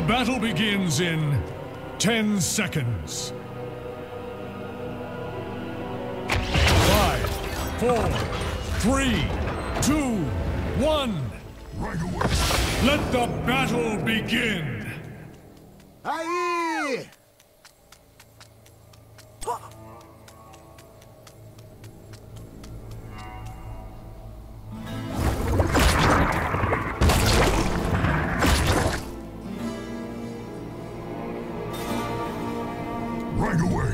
battle begins in 10 seconds. 5, 4, 3, 2, 1. Right away. Let the battle begin. Aye! Right away.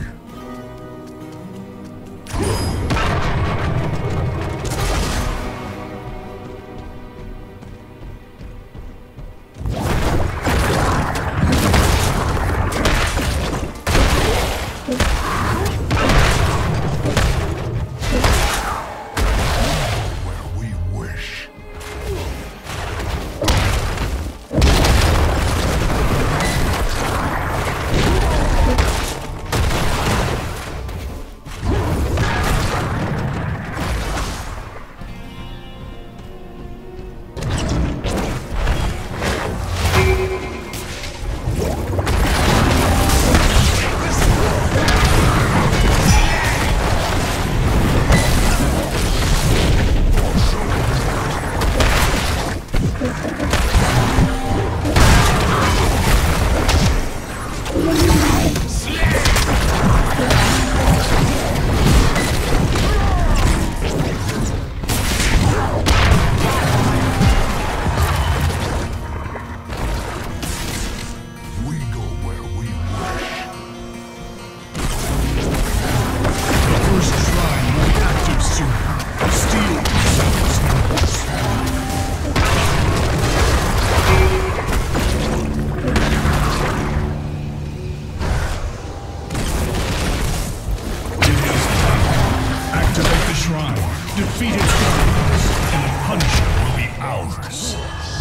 Defeat its guardians, and the Punisher will be ours.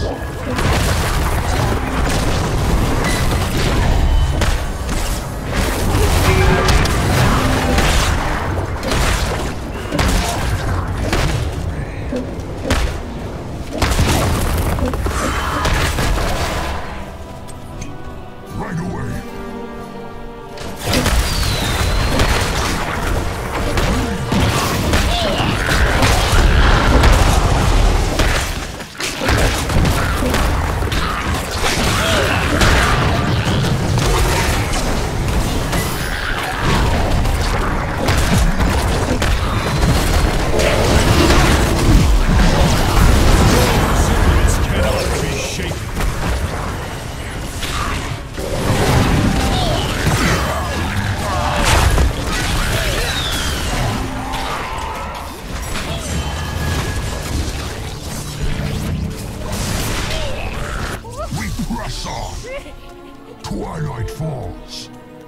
Right away. Press on! Twilight falls!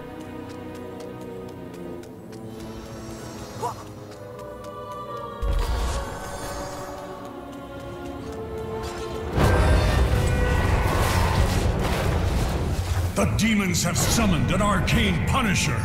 The demons have summoned an arcane Punisher!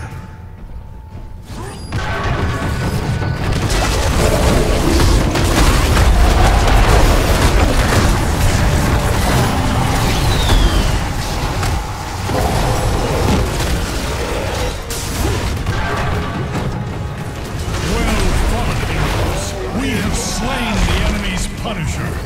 We have slain the enemy's Punisher!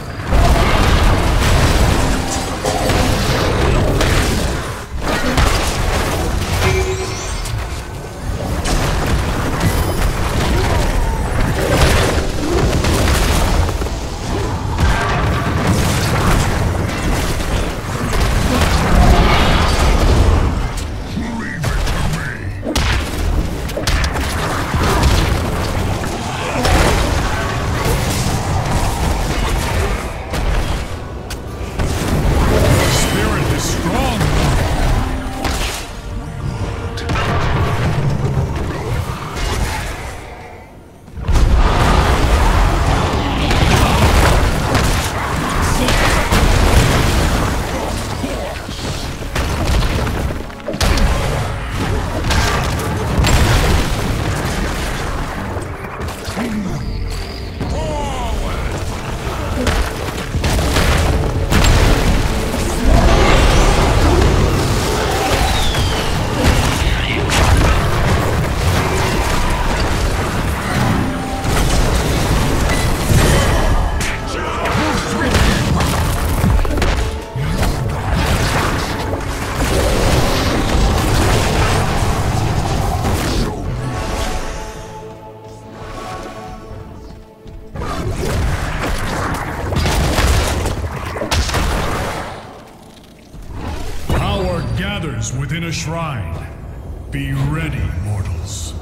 a shrine. Be ready, mortals.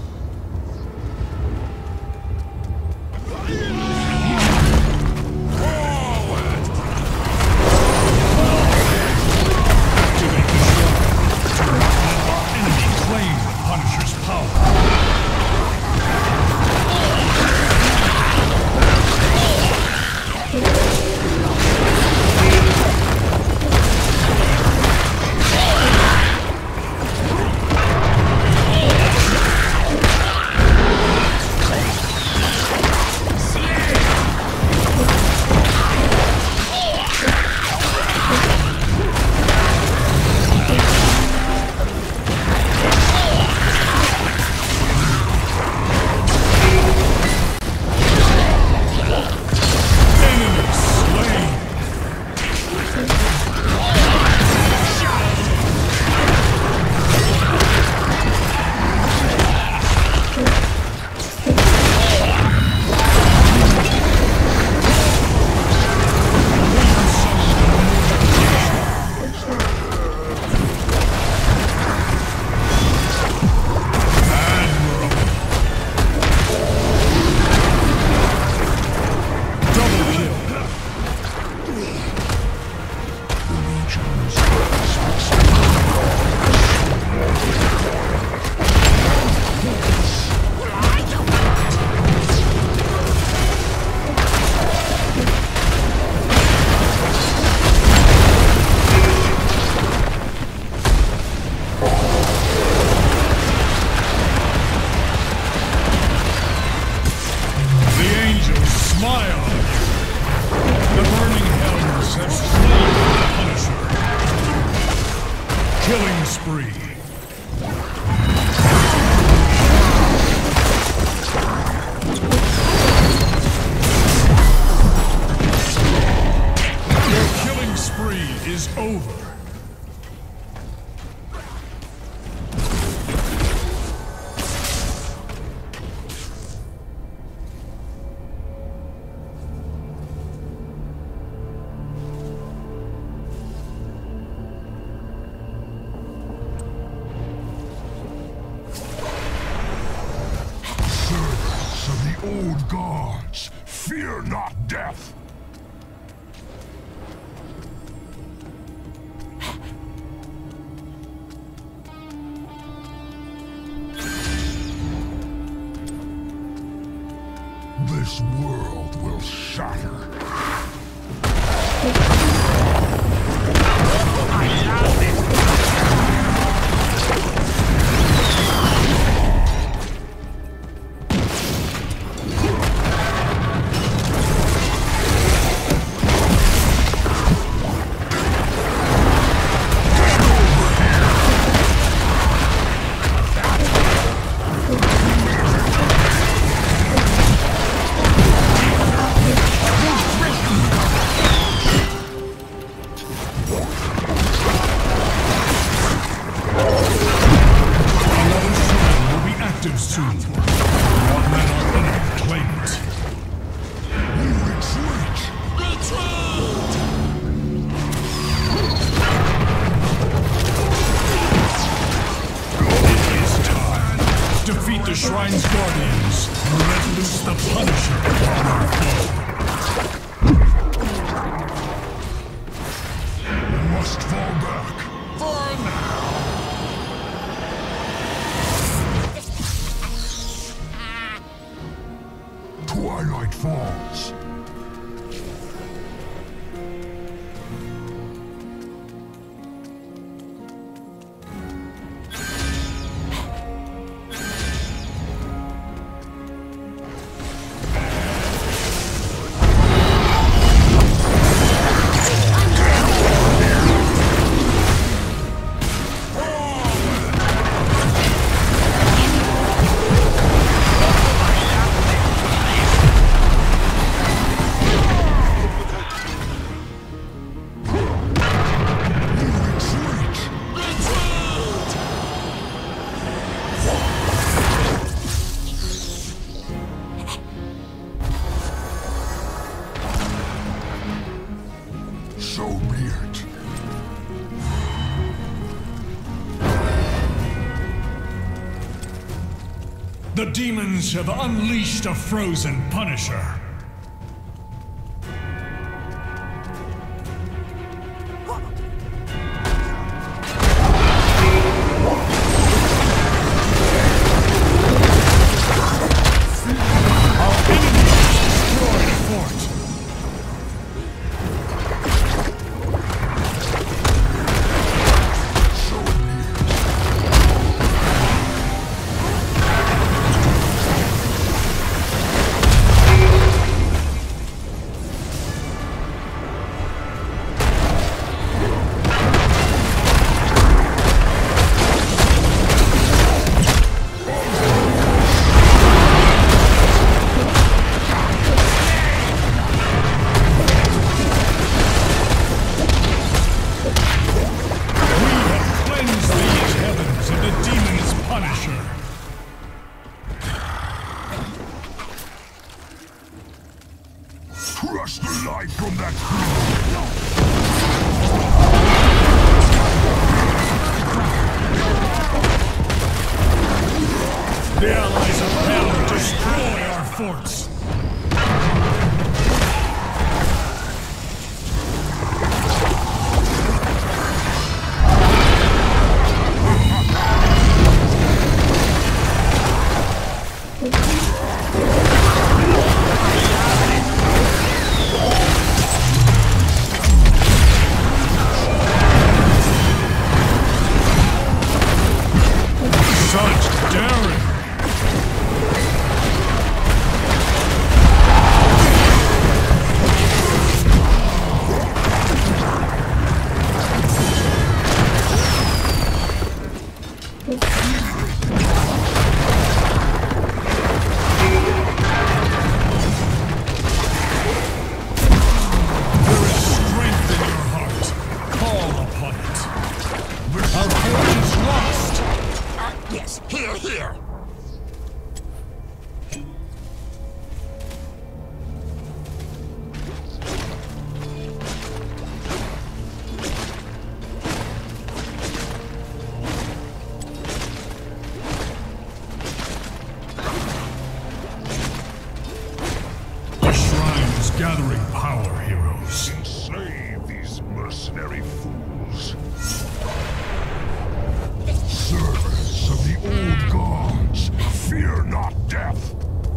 Activate the shrine. Let our enemy claim the Punisher's power. Killing spree. Your killing spree is over. Old gods, fear not death! This world will shatter. I love it! Soon. Not let our enemy claim it. We retreat! Retreat! It is time. Defeat the Shrine's guardians. Let loose the Punisher upon our foe. We must fall back. For now. Twilight falls. The demons have unleashed a frozen Punisher. Crush the life from that creature! The allies of hell destroy our forts! Such daring! Yes, here! The shrine is gathering power, heroes. Save these mercenary fools. Servants of the old gods, fear not death.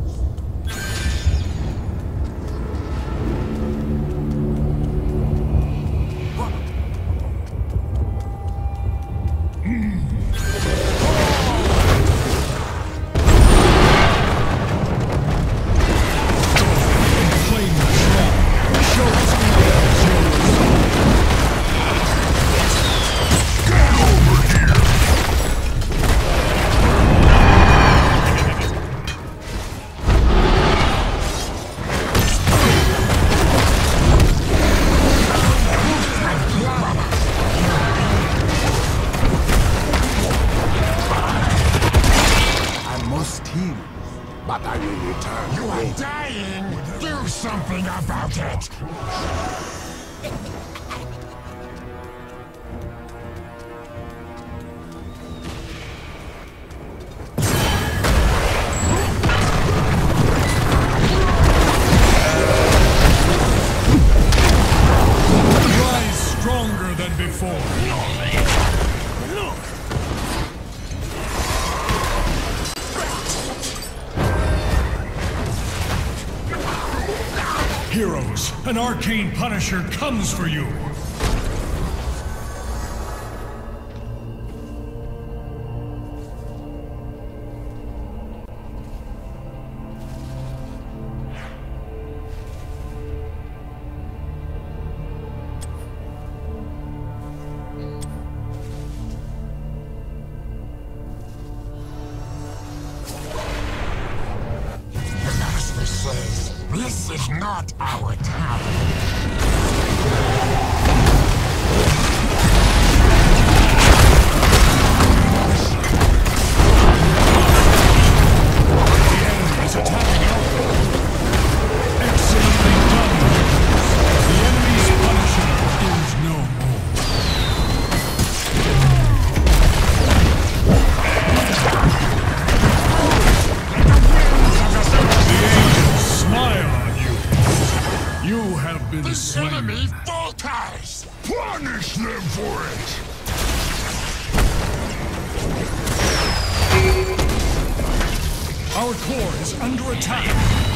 But I will return. You are dying! Do something about it! Rise stronger than before. Heroes, an arcane Punisher comes for you! The Master says, this is not our town. Our core is under attack.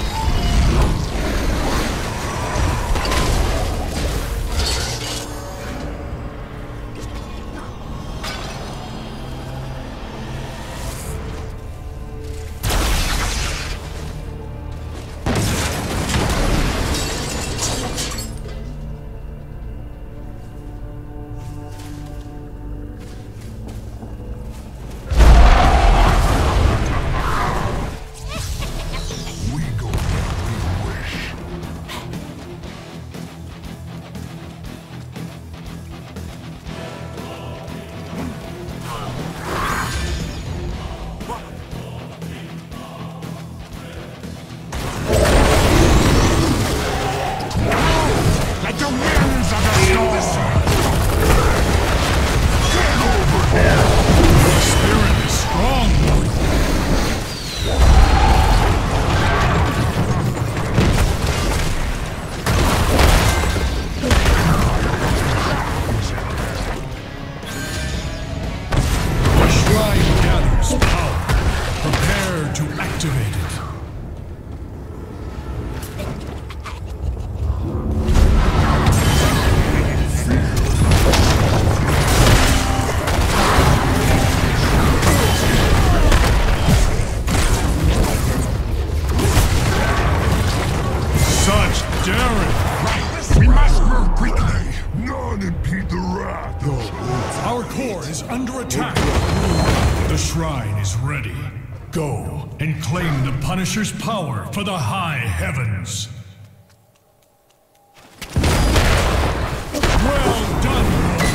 We must move quickly. None impede the wrath. Our core is under attack. The shrine is ready. Go and claim the Punisher's power for the high heavens. Well done,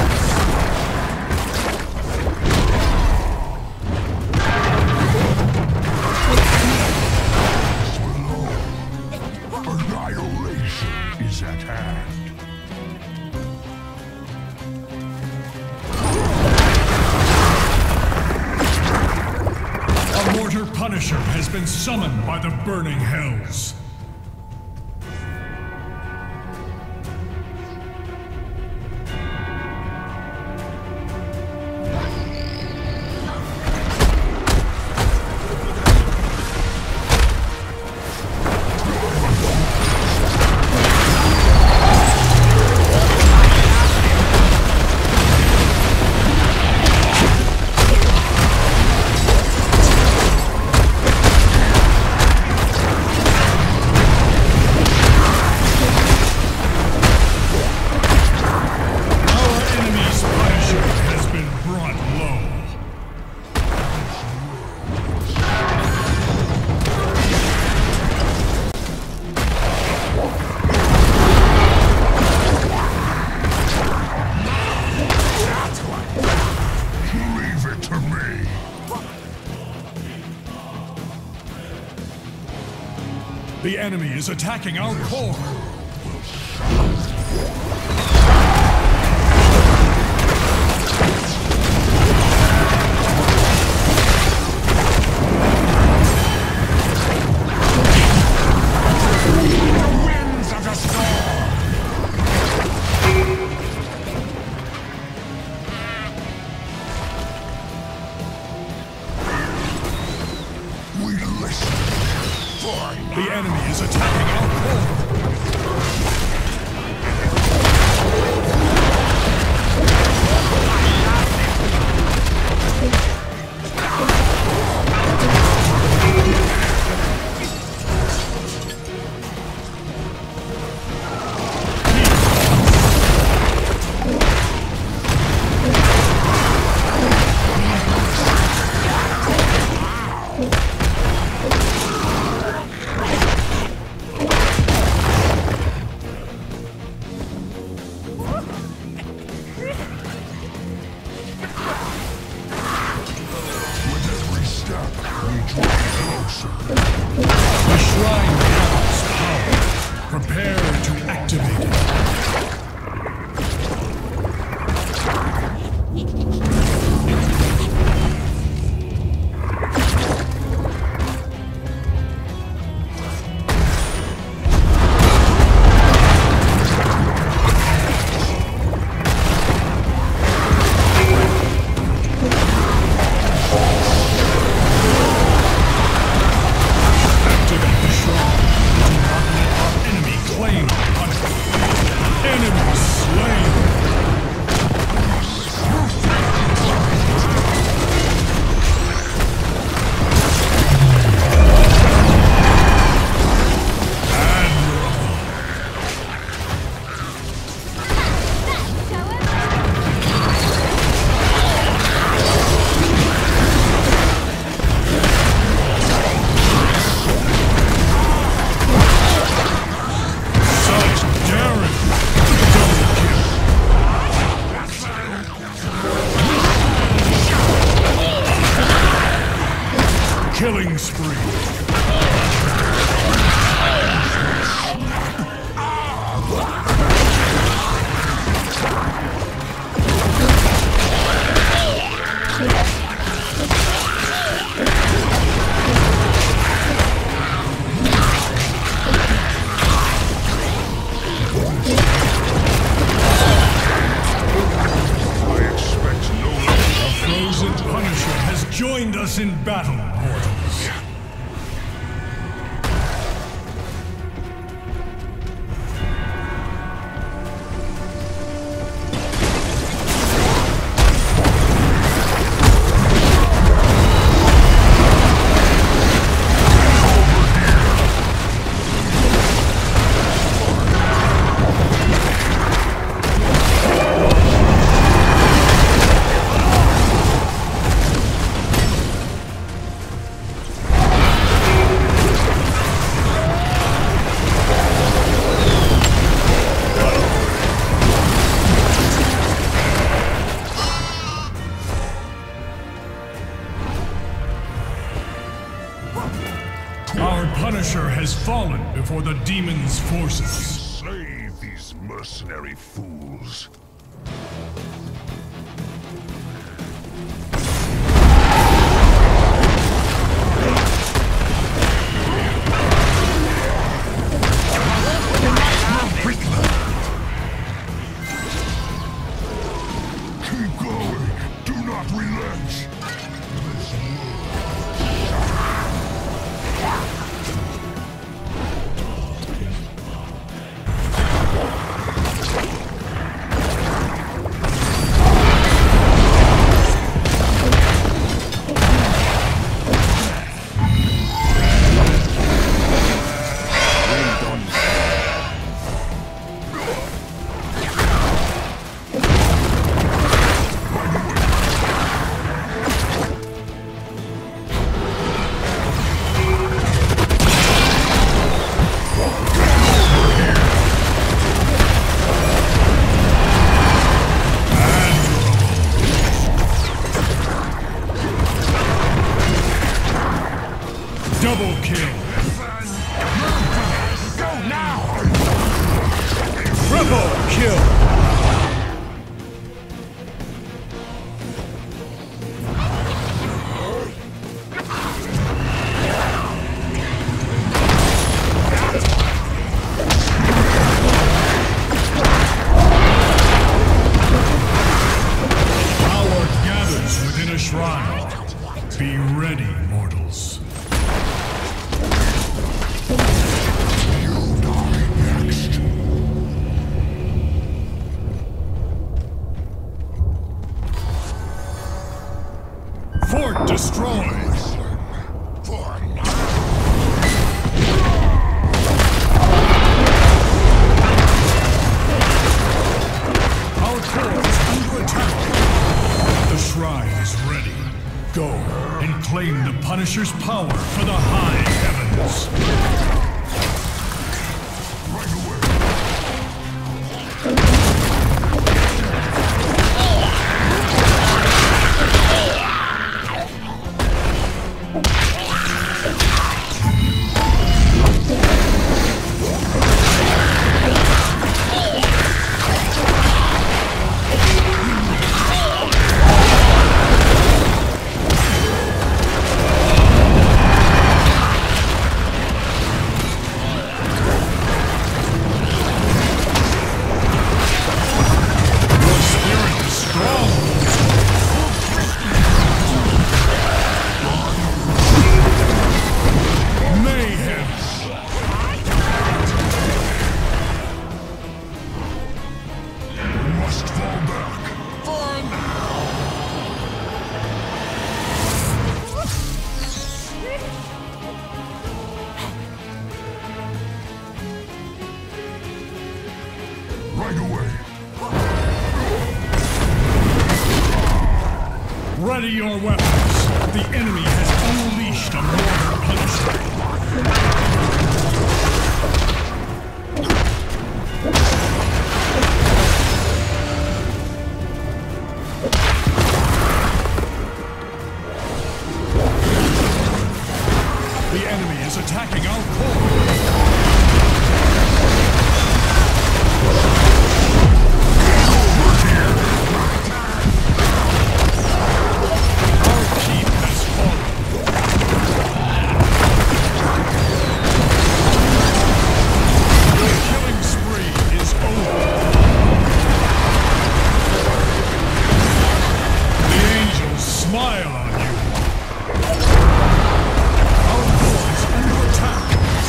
Annihilation is at hand. A mortar Punisher has been summoned by the burning hells. The enemy is attacking our core. The enemy is attacking our core. The shrine gathers power. Prepare to activate it. Killing spree. Joined us in battle, mortals. Our Punisher has fallen before the demon's forces. Save these mercenary fools. Keep going. Do not relent. Double kill. Go now! Triple kill. Power gathers within a shrine. Be ready, mortals. Fort destroyed! For now. Our core is under attack! The shrine is ready. Go and claim the Punisher's power for the high heavens! Right away. Right away. Ready your weapons. The enemy has unleashed a mortal Punisher. The enemy is attacking our core! Our keep has fallen! The killing spree is over! The angels smile on you! Our core is under attack!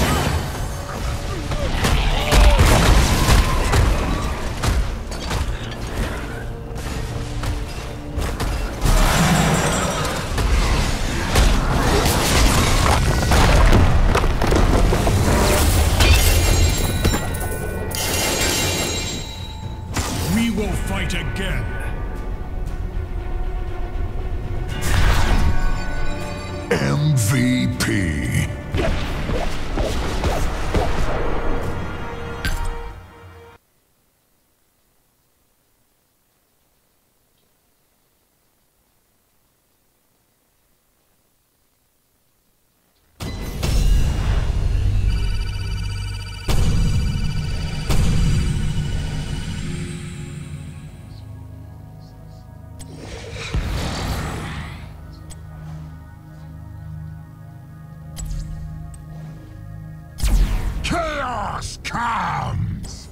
We will fight again! MVP. Chaos comes!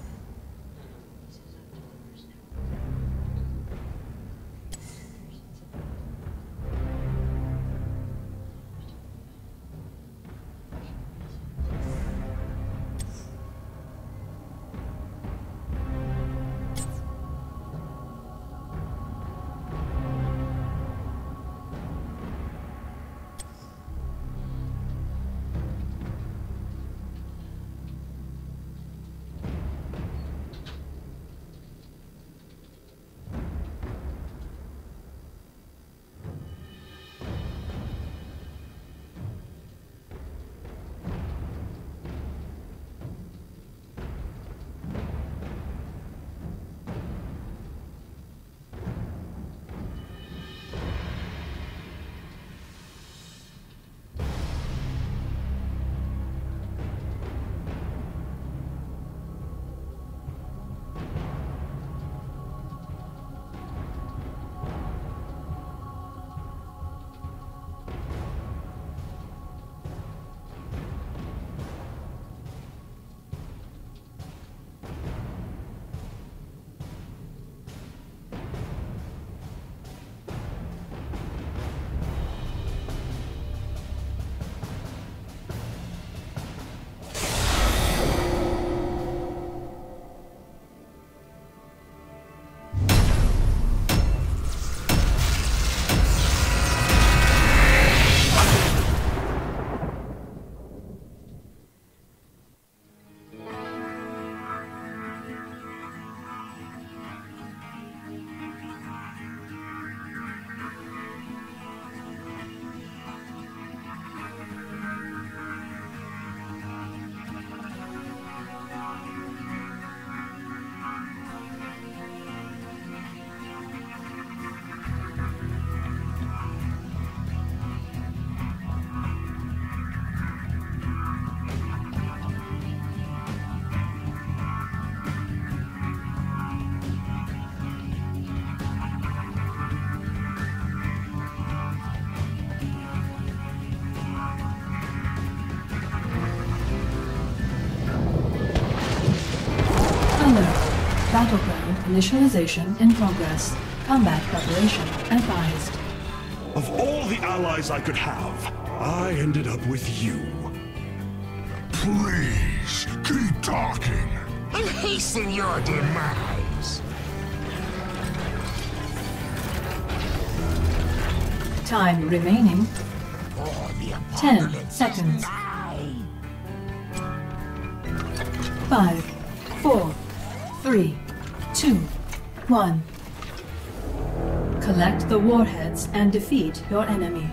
Battleground initialization in progress. Combat preparation advised. Of all the allies I could have, I ended up with you. Please, keep talking and hasten your demise. Time remaining. Or the 10 apocalypse seconds. is nigh. 5, 4, 3, 2, 1. Collect the warheads and defeat your enemy.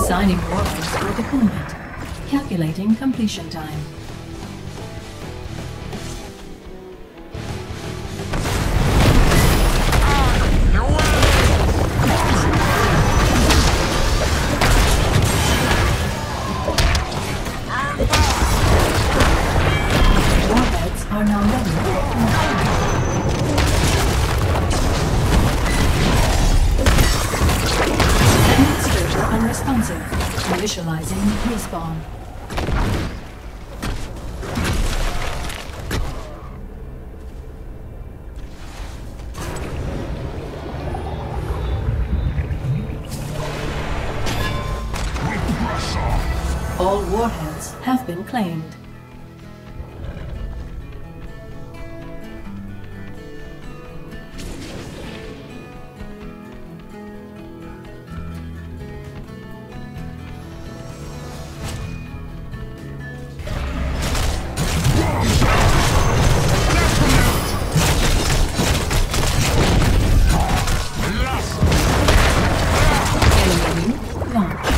Assigning warheads for deployment. Calculating completion time. Warheads are now ready for deployment. Administrator unresponsive. Initializing respawn. All warheads have been claimed. Enemy launch.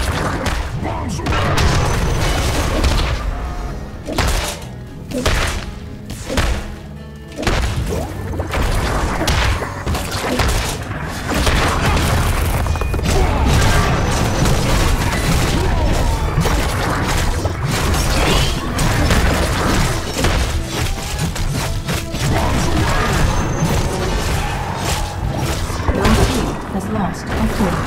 Your team has lost a fort.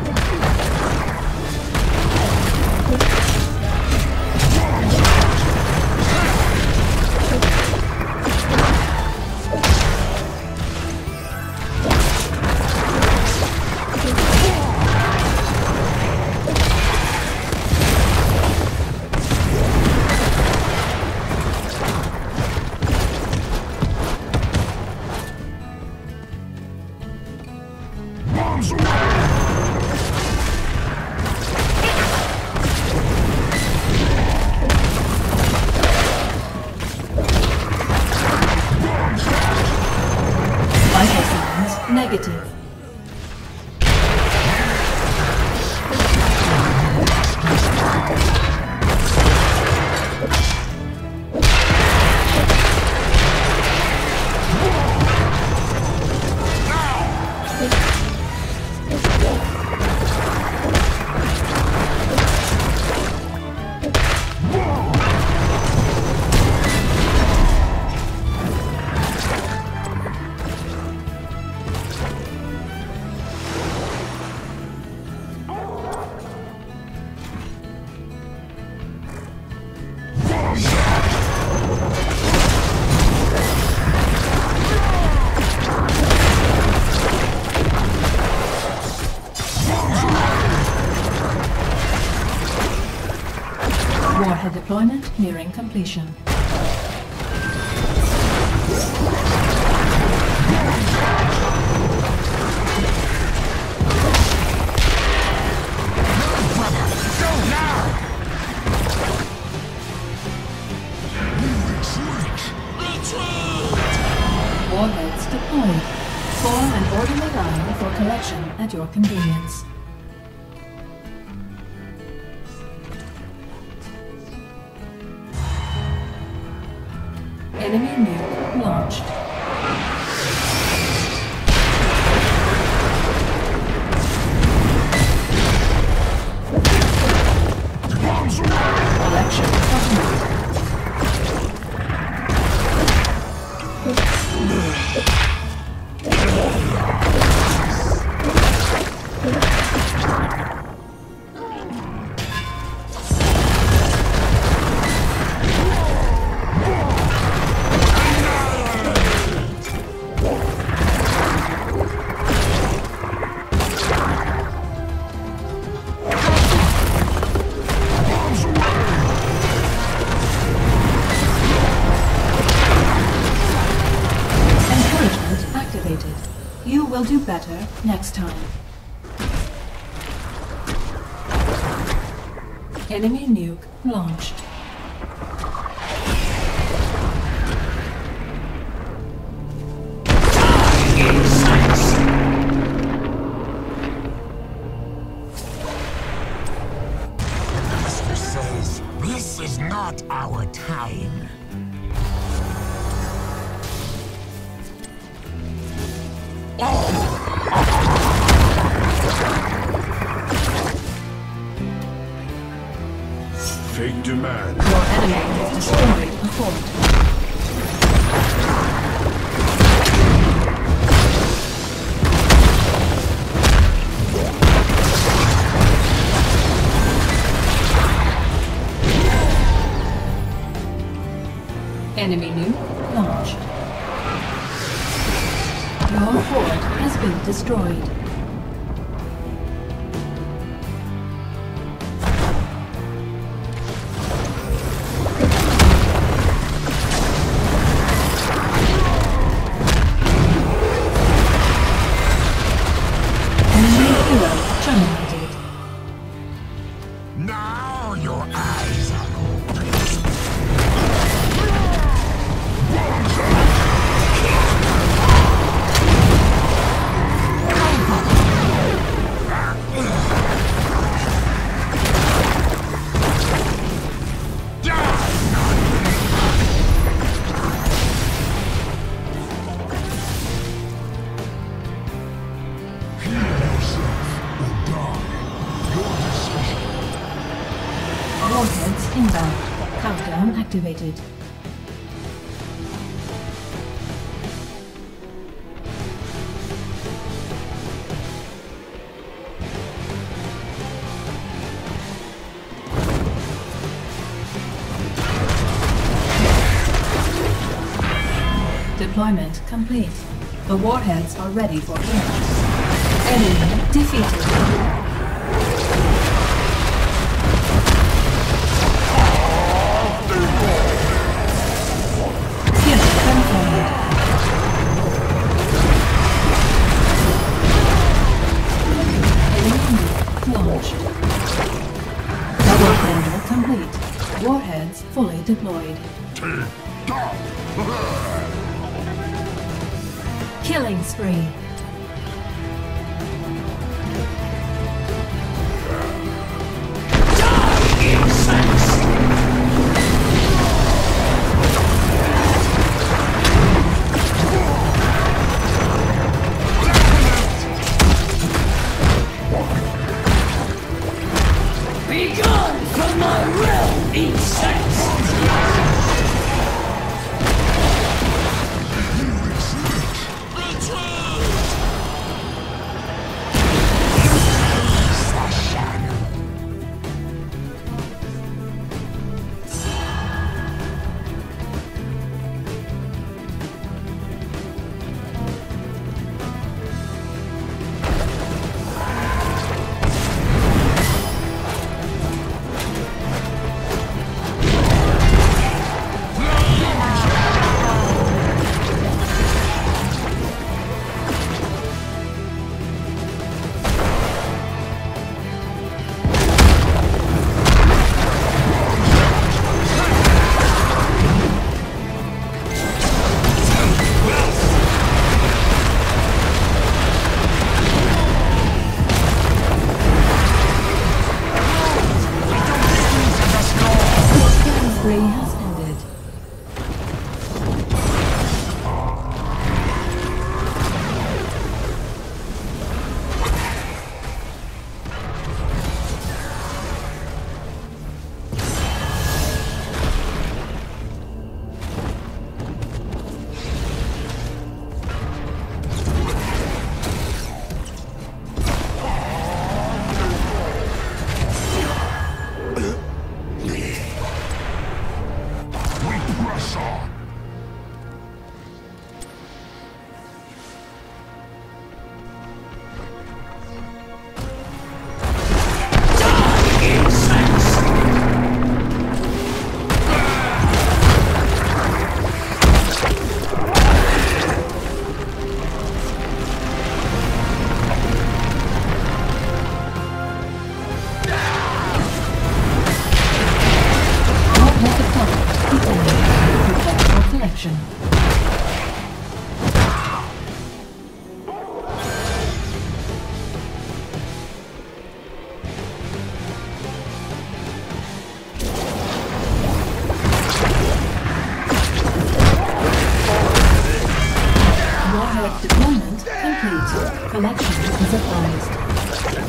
Vital signs negative. Warhead deployment nearing completion. Warheads deployed. Form an orderly line for collection at your convenience. Enemy nuke launched. Collection complete. You will do better next time. Enemy nuke launched. not our time. Fate demands. Your enemy has destroyed a fort. Enemy nuke launched. Your fort has been destroyed. Enemy hero terminated. Now your eyes are open. Warheads inbound. Countdown activated. Deployment complete. The warheads are ready for launch. Enemy defeated. Kill confirmed. Enemy launched. Double kill complete. Warheads fully deployed. Killing spree. Begone from my realm, insects!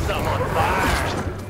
some on fire.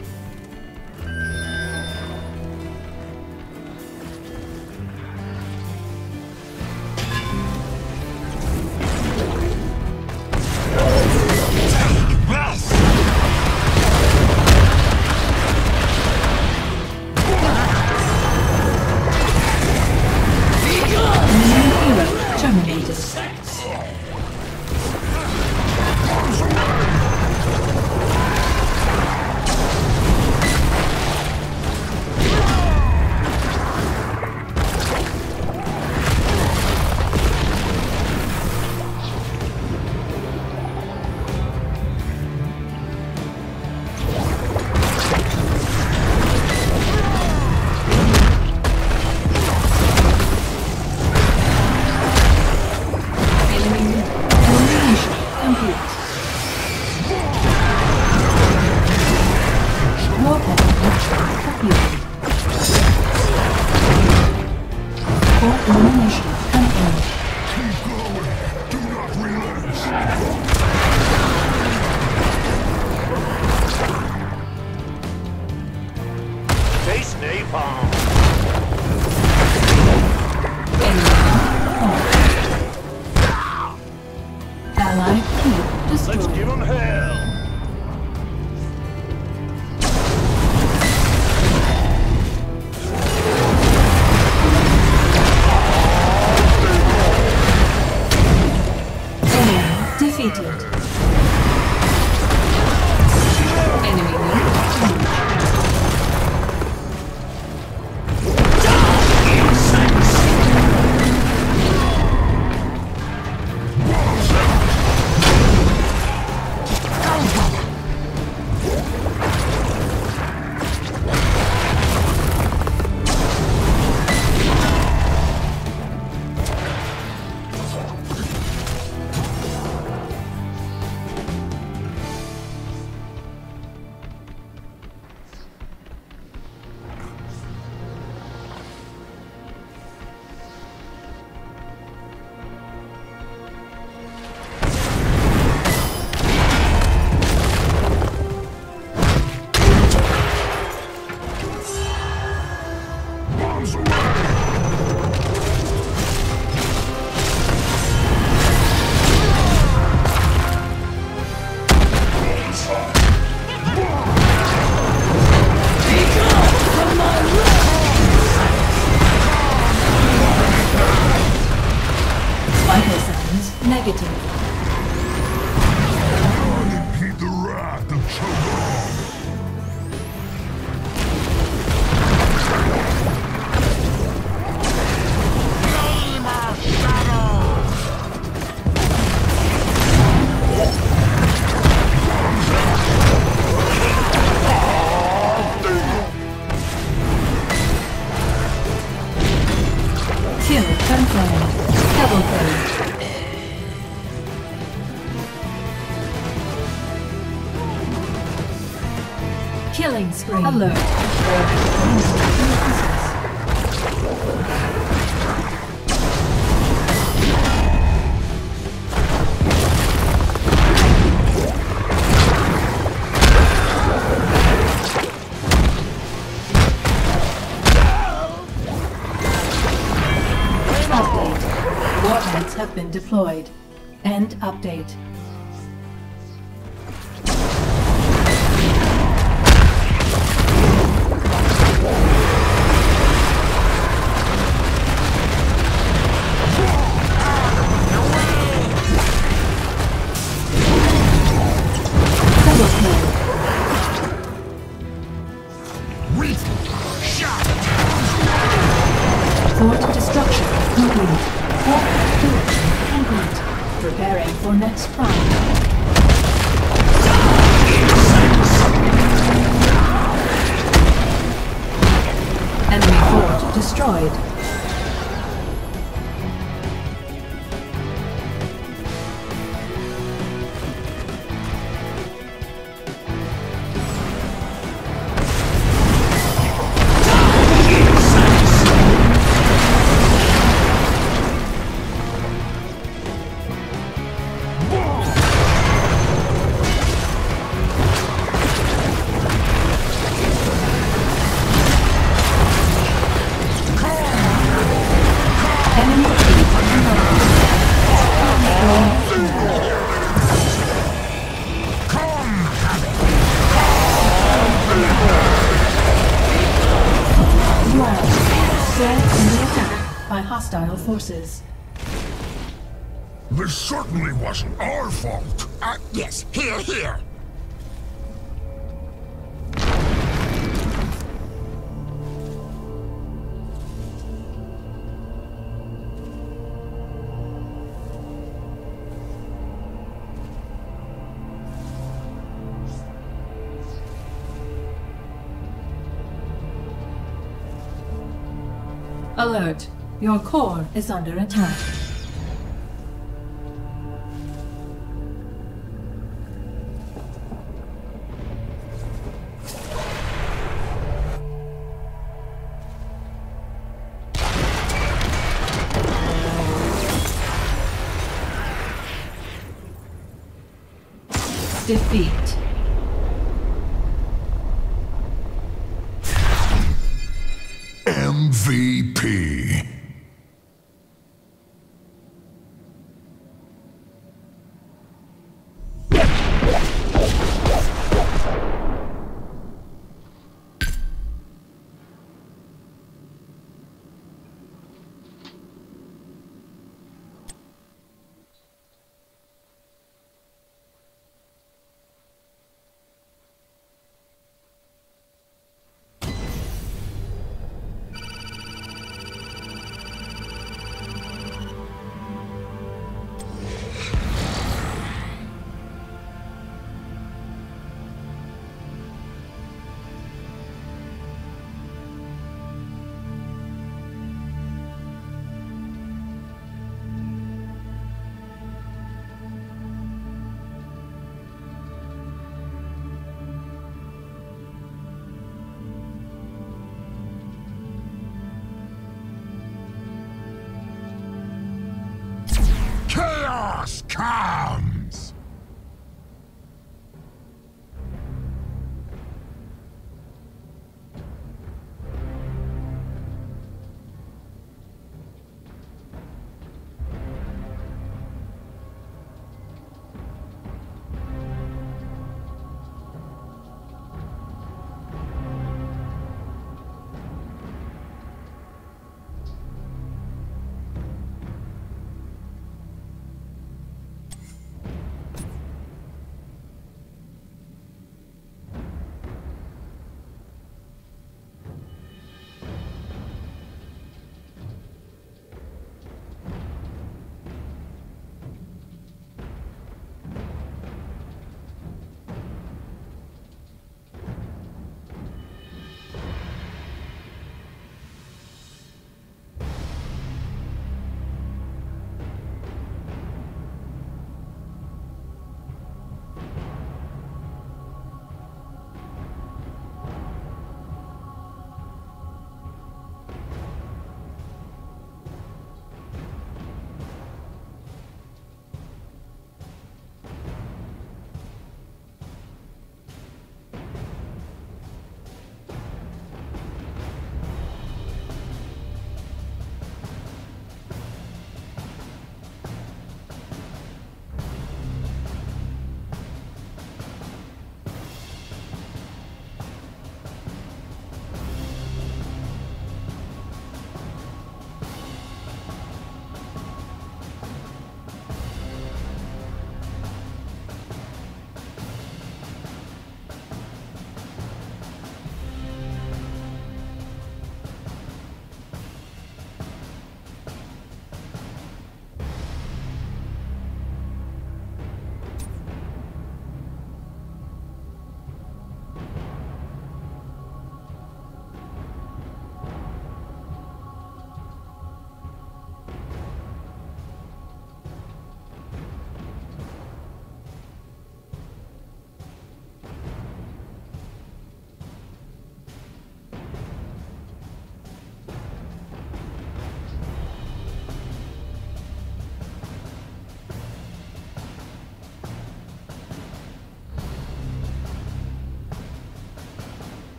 Let's give them hell! Enemy defeated. Enemy launch. Negative. Impede the wrath of Chogall. Name of shadow. Kill confirmed. Double kill. Killing spree. Alert. Update. Warheads have been deployed. End update. Fort destruction complete. Fort activation complete. Preparing for next round. Enemy fort destroyed. by hostile forces. This certainly wasn't our fault. Yes, here, here. Alert! Your core is under attack. Defeat. MVP. Chaos comes!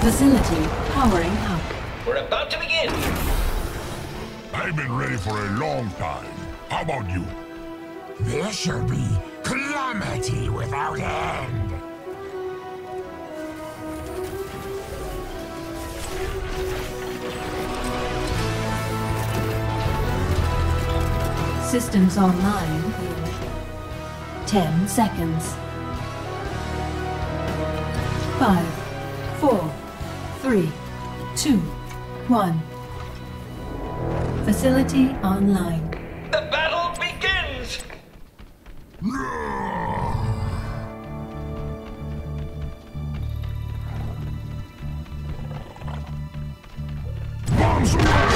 Facility powering up. We're about to begin. I've been ready for a long time. How about you? This shall be calamity without end. Systems online in 10 seconds. 5, 4, 3, 2, 1. Facility online. The battle begins! Bombs away!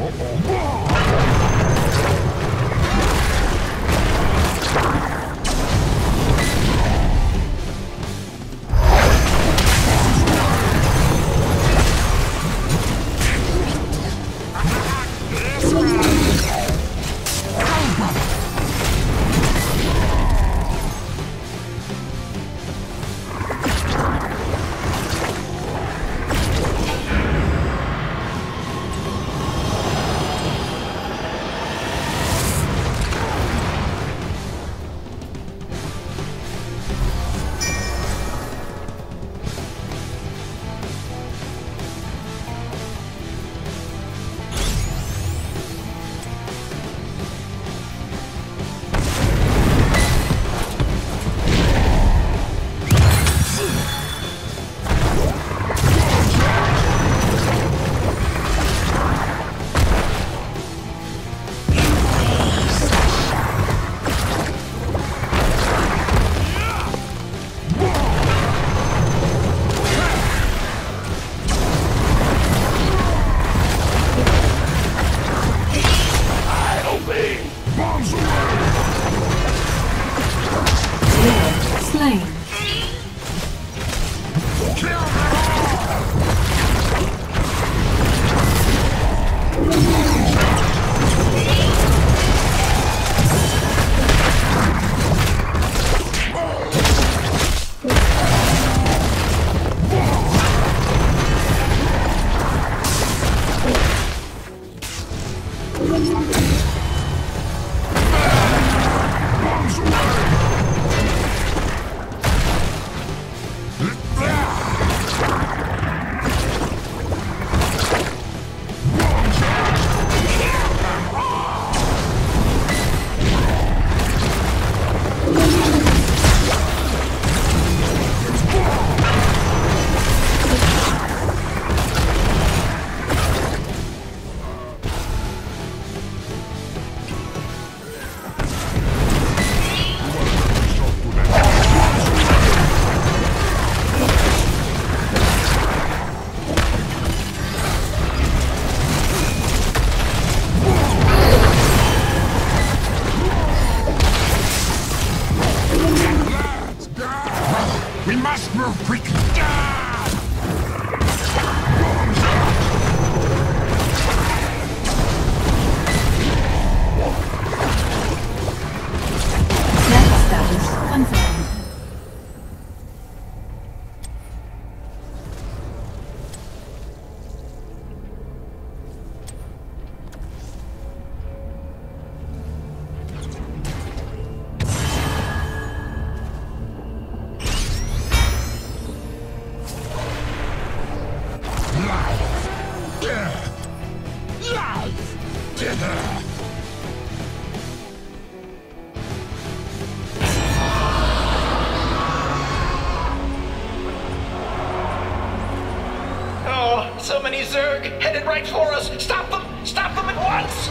So many Zerg headed right for us! Stop them! Stop them at once!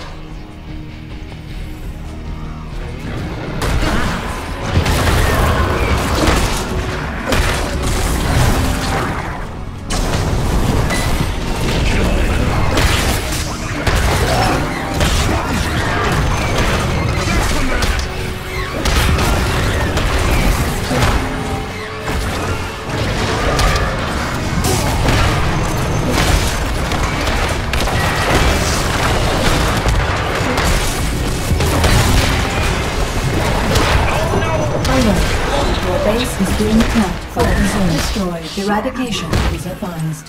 Base is being attacked. Fire zone destroyed. Eradication is advised.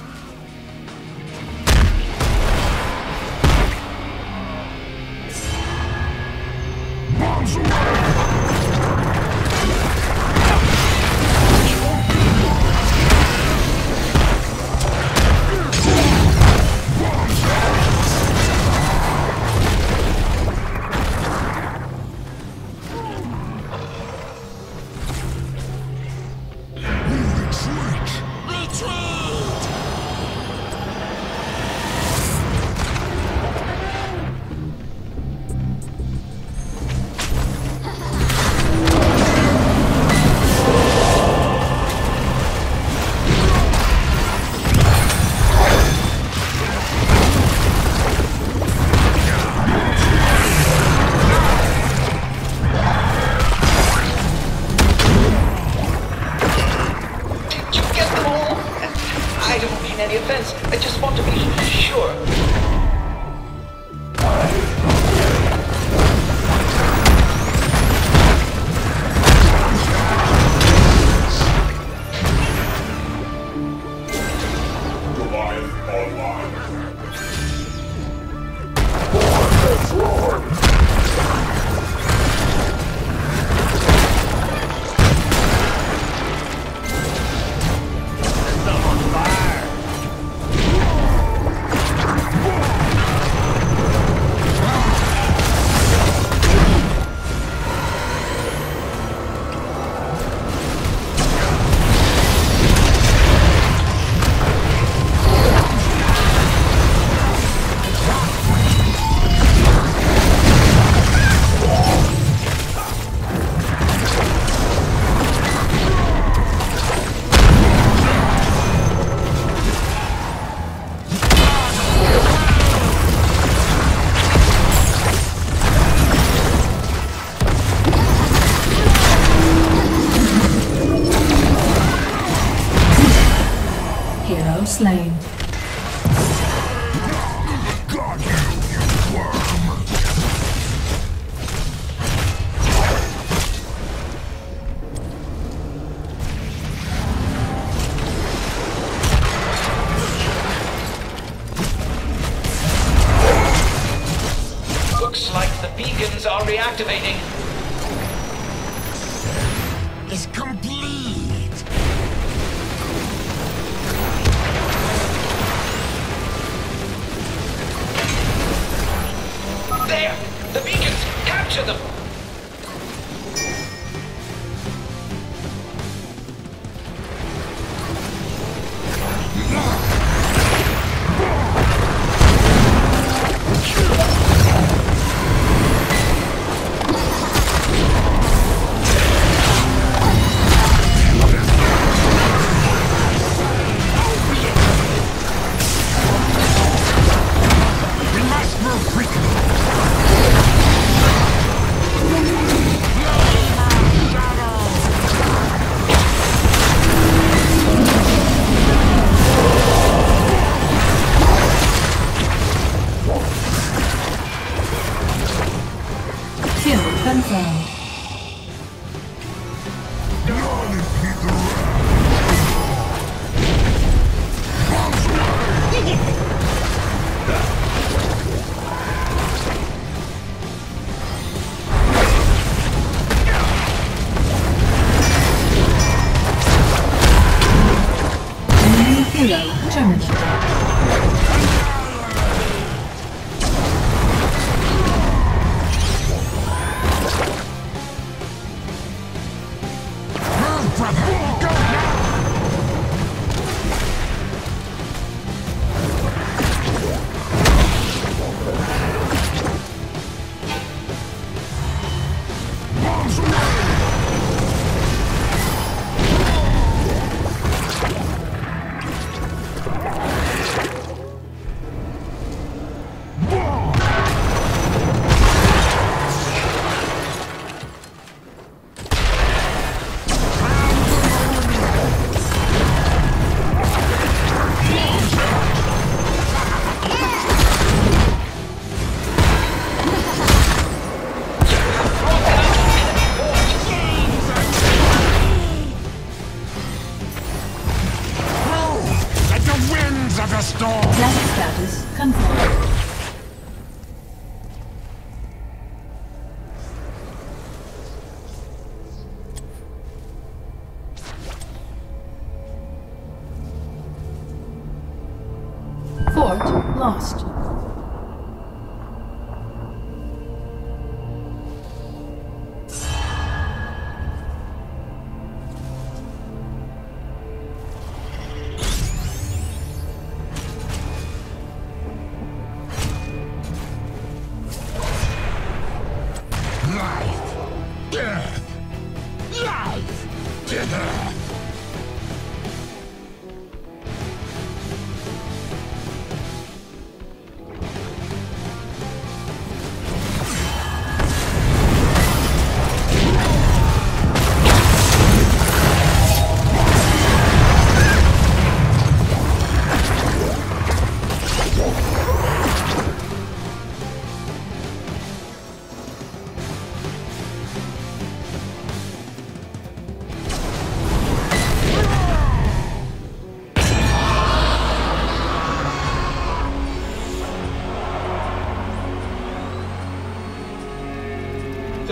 Bombs away! Slain. Got you worm! Looks like the beacons are reactivating. It's complete! There! The beacons! Capture them! We must move quickly! Kill confirmed. Enemy hero terminated. Move, brother! Go now! Bombs away! Like the winds of the storm! Flight status confirmed. Fort lost. Life! Death! Life! Death!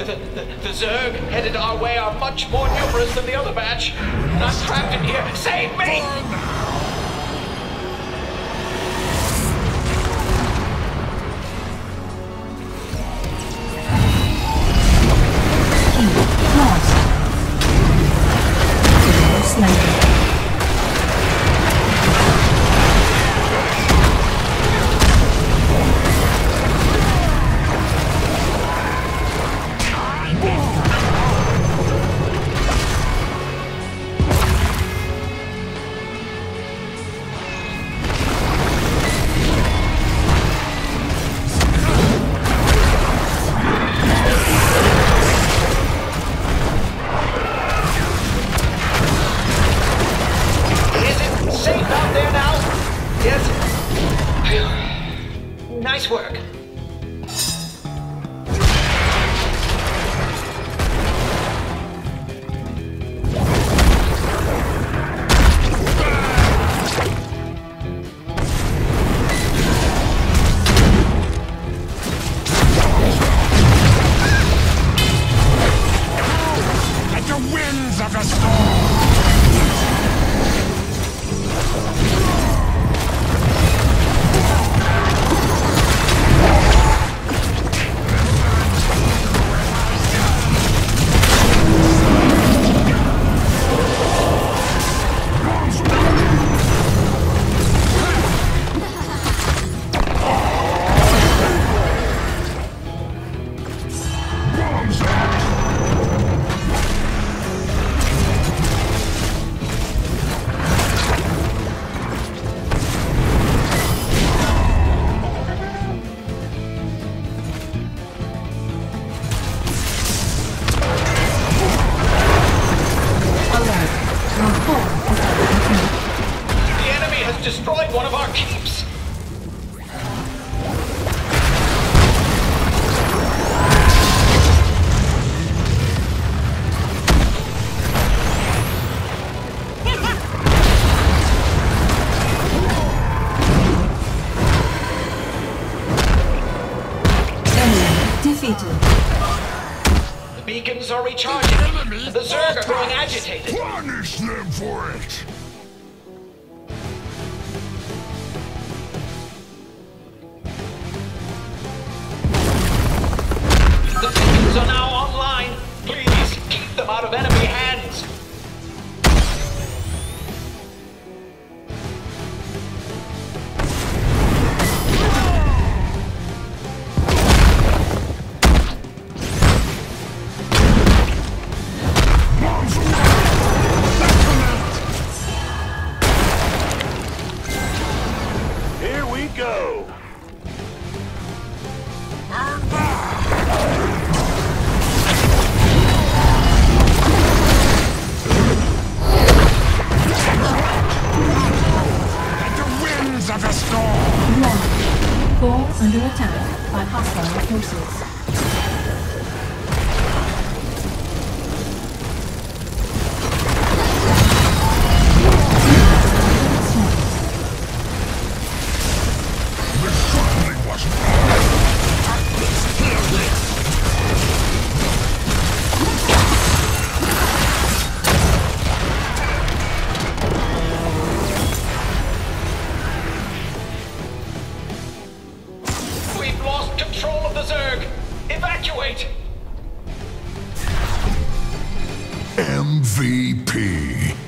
The Zerg headed our way are much more numerous than the other batch. I'm trapped in here. Save me! Nice work. At the winds of the storm! Destroyed one of our keeps. Enemy defeated. The beacons are recharging. The Zerg are growing agitated. Punish them for it! The beacons are now online. Please keep them out of enemy hands. Here we go. Of the storm! One. Core under attack by hostile forces. Control of the Zerg! Evacuate! MVP.